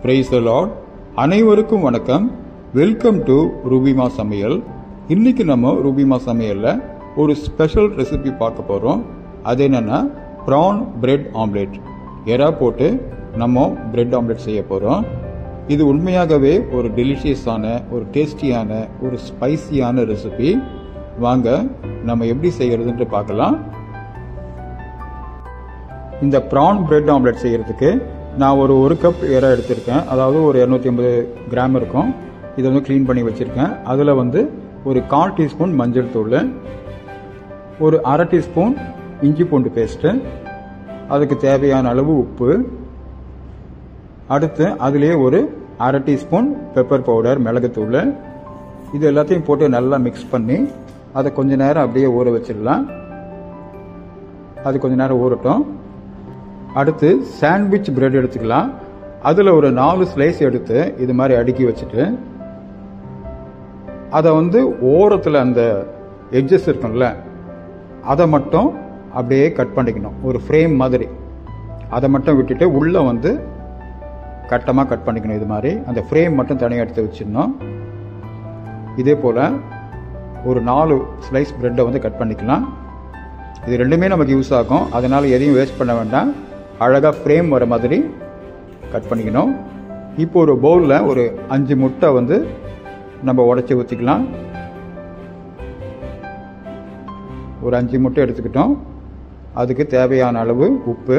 Praise the Lord. அனைவருக்கும் வணக்கம். Welcome to Rubima சமையல். இன்னைக்கு நம்ம ரூபிமா சமையல்ல ஒரு ஸ்பெஷல் ரெசிபி பார்க்க போறோம். அது என்னன்னா ப்ரான் பிரெட் ஆம்லெட். எறா போட்டு நம்ம பிரெட் ஆம்லெட் செய்ய போறோம். இது உண்மையாகவே ஒரு டெலிஷியஸான, ஒரு டேஸ்டியான, ஒரு ஸ்பைசியான ரெசிபி. வாங்க நம்ம எப்படி செய்யறதுன்னு பார்க்கலாம். இந்த ப்ரான் பிரெட் ஆம்லெட் செய்யறதுக்கு நான் ஒரு கப் எறா எடுத்திருக்கேன். அதாவது ஒரு 250 கிராம் இருக்கும். இதை வந்து க்ளீன் பண்ணி வச்சிருக்கேன். அதில் வந்து ஒரு 1/4 டீஸ்பூன் மஞ்சள் தூள், ஒரு 1/2 டீஸ்பூன் இஞ்சி பூண்டு பேஸ்ட்டு, அதுக்கு தேவையான அளவு உப்பு, அடுத்து அதுலேயே ஒரு 1/2 டீஸ்பூன் பெப்பர் பவுடர், மிளகுத்தூள், இது எல்லாத்தையும் போட்டு நல்லா மிக்ஸ் பண்ணி அதை கொஞ்ச நேரம் அப்படியே ஊற வச்சிடலாம். அது கொஞ்ச நேரம் ஊறட்டும். அடுத்து சாண்ட்விச் பிரெட் எடுத்துக்கலாம். அதில் ஒரு 4 ஸ்லைஸ் எடுத்து இது மாதிரி அடுக்கி வச்சுட்டு அதை வந்து ஓரத்தில் அந்த எட்ஜஸ் இருக்கும்ல, அதை மட்டும் அப்படியே கட் பண்ணிக்கணும். ஒரு ஃப்ரேம் மாதிரி அதை மட்டும் விட்டுட்டு உள்ளே வந்து கட்டமாக கட் பண்ணிக்கணும். இது மாதிரி அந்த ஃப்ரேம் மட்டும் தனியாக எடுத்து வச்சிடணும். இதே போல் ஒரு 4 ஸ்லைஸ் பிரெட்டை வந்து கட் பண்ணிக்கலாம். இது ரெண்டுமே நமக்கு யூஸ் ஆகும். அதனால் எதையும் வேஸ்ட் பண்ண வேண்டாம். அழகாக ஃப்ரேம் வர மாதிரி கட் பண்ணிக்கணும். இப்போ ஒரு பவுலில் ஒரு 5 முட்டை வந்து நம்ம உடைச்சி ஊற்றிக்கலாம். ஒரு 5 முட்டை எடுத்துக்கிட்டோம். அதுக்கு தேவையான அளவு உப்பு,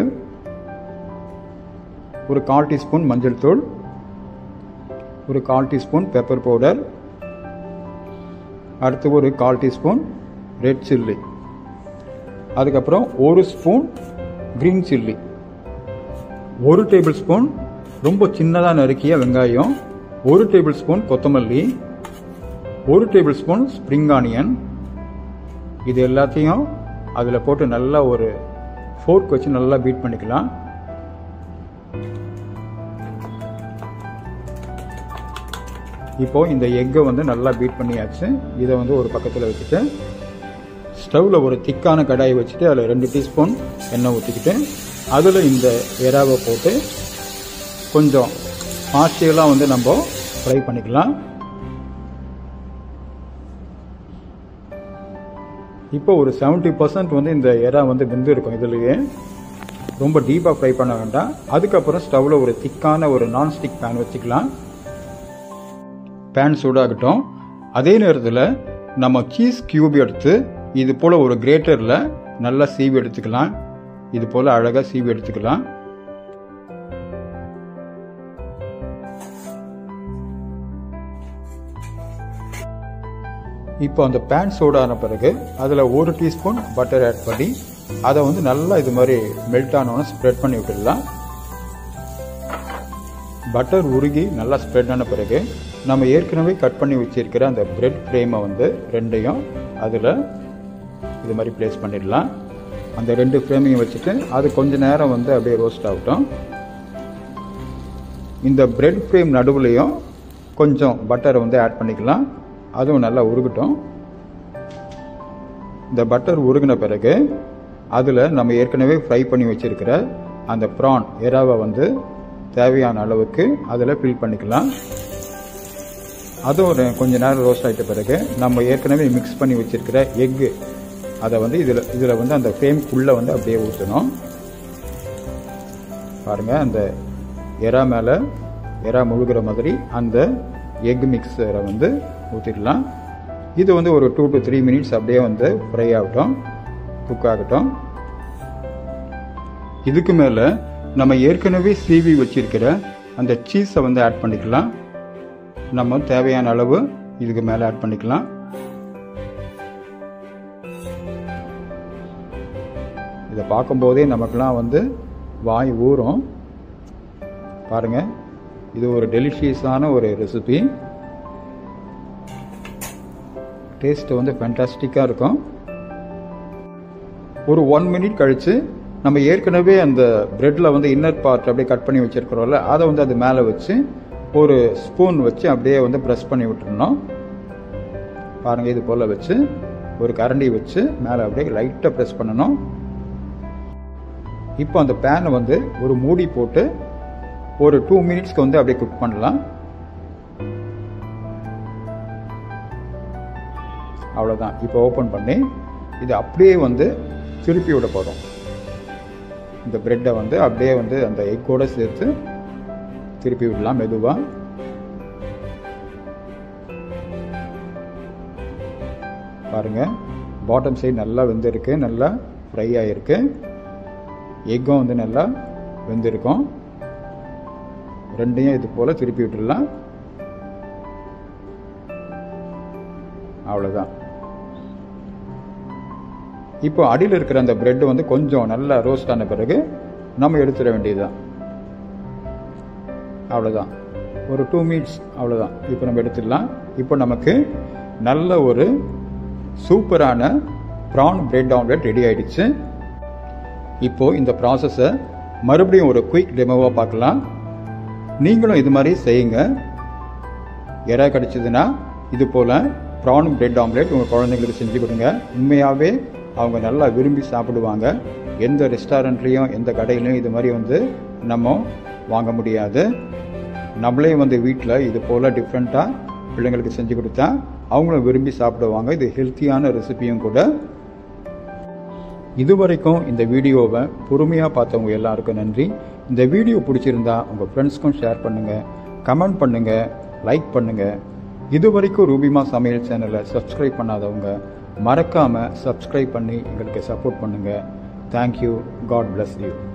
ஒரு 1/4 டீஸ்பூன் மஞ்சள் தூள், ஒரு 1/4 டீஸ்பூன் பெப்பர் பவுடர், அடுத்து ஒரு 1/4 டீஸ்பூன் ரெட் சில்லி, அதுக்கப்புறம் 1 spoon green chilli, 1 table spoon ரொம்ப சின்னதாக நறுக்கிய வெங்காயம், 1 டேபிள் ஸ்பூன் கொத்தமல்லி, 1 டேபிள் ஸ்பூன் ஸ்ப்ரிங் ஆனியன். இது எல்லாத்தையும் அதில் போட்டு நல்லா ஒரு ஃபோர்க் வச்சு நல்லா பீட் பண்ணிக்கலாம். இப்போ இந்த எக்கை வந்து நல்லா பீட் பண்ணியாச்சு. இதை வந்து ஒரு பக்கத்தில் வச்சுட்டு ஸ்டவ்வில் ஒரு திக்கான கடாயை வச்சுட்டு அதில் 2 டீஸ்பூன் எண்ணெய் ஊற்றிக்கிட்டு அதில் இந்த எறாவை போட்டு கொஞ்சம் பார்ஷியலாக வந்து நம்ம ஃப்ரை பண்ணிக்கலாம். இப்போ ஒரு 70% வந்து இந்த எறா வந்து வெந்து இருக்கும். இதுலேயே ரொம்ப டீப்பாக ஃப்ரை பண்ண வேண்டாம். அதுக்கப்புறம் ஸ்டவ்வில் ஒரு திக்கான ஒரு நான்ஸ்டிக் பேன் வச்சுக்கலாம். பேன் சூடாகட்டும். அதே நேரத்தில் நம்ம சீஸ் கியூப் எடுத்து இது போல் ஒரு கிரேட்டரில் நல்லா சீவி எடுத்துக்கலாம். இது போல் அழகாக சீவி எடுத்துக்கலாம். இப்போ அந்த பேன் சூடான பிறகு அதில் 1 டீஸ்பூன் பட்டர் ஆட் பண்ணி அதை வந்து நல்லா இது மாதிரி மெல்ட் ஆனோன்னு ஸ்ப்ரெட் பண்ணி விட்டுடலாம். பட்டர் உருகி நல்லா ஸ்ப்ரெட் ஆன பிறகு நம்ம ஏற்கனவே கட் பண்ணி வச்சிருக்கிற அந்த பிரெட் ஃப்ரேமை வந்து ரெண்டையும் அதில் இது மாதிரி பிளேஸ் பண்ணிடலாம். அந்த 2 ஃப்ரேமையும் வச்சுட்டு அது கொஞ்ச நேரம் வந்து அப்படியே ரோஸ்ட் ஆகட்டும். இந்த பிரெட் ஃப்ரேம் நடுவுலையும் கொஞ்சம் பட்டரை வந்து ஆட் பண்ணிக்கலாம். அதுவும் நல்லா உருகட்டும். இந்த பட்டர் உருகின பிறகு அதில் நம்ம ஏற்கனவே ஃப்ரை பண்ணி வச்சிருக்கிற அந்த ப்ரான் எறாவை வந்து தேவையான அளவுக்கு அதில் ஃபில் பண்ணிக்கலாம். அதுவும் கொஞ்ச நேரம் ரோஸ்ட் ஆகிட்ட பிறகு நம்ம ஏற்கனவே மிக்ஸ் பண்ணி வச்சிருக்கிற எக்கு அதை வந்து இதில் வந்து அந்த ஃப்ரேம்குள்ளே வந்து அப்படியே ஊற்றணும். பாருங்கள், அந்த எறா மேலே எறா முழுகிற மாதிரி அந்த எக் மிக்ஸரை வந்து ஊற்றிடலாம். இது வந்து ஒரு 2 to 3 மினிட்ஸ் அப்படியே வந்து ஃப்ரை ஆகட்டும், குக் ஆகட்டும். இதுக்கு மேலே நம்ம ஏற்கனவே சீவி வச்சிருக்கிற அந்த சீஸை வந்து ஆட் பண்ணிக்கலாம். நம்ம தேவையான அளவு இதுக்கு மேலே ஆட் பண்ணிக்கலாம். இதை பார்க்கும்போதே நமக்குலாம் வந்து வாய் ஊறும். பாருங்கள், இது ஒரு டெலிஷியஸான ஒரு ரெசிபி. டேஸ்ட்டு வந்து ஃபேண்டாஸ்டிக்காக இருக்கும். ஒரு 1 மினிட் கழித்து நம்ம ஏற்கனவே அந்த பிரெட்டில் வந்து இன்னர் பார்ட் அப்படியே கட் பண்ணி வச்சுருக்கிறோம்ல, அதை வந்து அது மேலே வச்சு ஒரு ஸ்பூன் வச்சு அப்படியே வந்து ப்ரெஸ் பண்ணி விட்டுருணும். பாருங்கள், இது போல் வச்சு ஒரு கரண்டி வச்சு மேலே அப்படியே லைட்டாக ப்ரெஸ் பண்ணணும். இப்போ அந்த பேனை வந்து ஒரு மூடி போட்டு ஒரு 2 மினிட்ஸ்க்கு வந்து அப்படியே குக் பண்ணலாம். அவ்வளோதான். இப்போ ஓப்பன் பண்ணி இது அப்படியே வந்து திருப்பி விட போகிறோம். இந்த பிரெட்டை வந்து அப்படியே வந்து அந்த எக்கோடு சேர்த்து திருப்பி விடலாம் மெதுவாக. பாருங்கள், பாட்டம் சைடு நல்லா வெந்திருக்கு, நல்லா ஃப்ரை ஆகிருக்கு. எக்கும் வந்து நல்லா வெந்திருக்கும். ரெண்டையும் இது போல் திருப்பி விட்டுடலாம். அவ்வளோதான். இப்போ அடியில் இருக்கிற அந்த பிரெட் வந்து கொஞ்சம் நல்லா ரோஸ்ட் ஆன பிறகு நம்ம எடுத்துட வேண்டியதுதான். அவ்வளோதான். ஒரு 2 மினிட்ஸ் அவ்வளோதான். இப்போ நம்ம எடுத்துடலாம். இப்போ நமக்கு நல்ல ஒரு சூப்பரான ப்ரான் பிரெட் ஆம்லெட் ரெடி ஆயிடுச்சு. இப்போ இந்த ப்ராசஸை மறுபடியும் ஒரு குயிக் டெமோவாக பார்க்கலாம். நீங்களும் இது மாதிரி செய்யுங்க. எறா கிடைச்சதுன்னா இது போல் ப்ரான் பிரெட் ஆம்லெட் உங்கள் குழந்தைங்களுக்கு செஞ்சு கொடுங்க. உண்மையாகவே அவங்க நல்லா விரும்பி சாப்பிடுவாங்க. எந்த ரெஸ்டாரண்ட்லேயும் எந்த கடையிலையும் இது மாதிரி வந்து நம்ம வாங்க முடியாது. நம்மளே வந்து வீட்டில் இது போல் டிஃப்ரெண்ட்டாக பிள்ளைங்களுக்கு செஞ்சு கொடுத்தா அவங்களும் விரும்பி சாப்பிடுவாங்க. இது ஹெல்த்தியான ரெசிபியும் கூட. இதுவரைக்கும் இந்த வீடியோவை பொறுமையாக பார்த்தவங்க எல்லாருக்கும் நன்றி. இந்த வீடியோ பிடிச்சிருந்தா உங்கள் ஃப்ரெண்ட்ஸ்க்கும் ஷேர் பண்ணுங்கள், கமெண்ட் பண்ணுங்கள், லைக் பண்ணுங்கள். இதுவரைக்கும் ரூபிமா சமையல் சேனலை சப்ஸ்கிரைப் பண்ணாதவங்க மறக்காமல் சப்ஸ்கிரைப் பண்ணி எங்களுக்கு சப்போர்ட் பண்ணுங்கள். தேங்க்யூ. God bless you.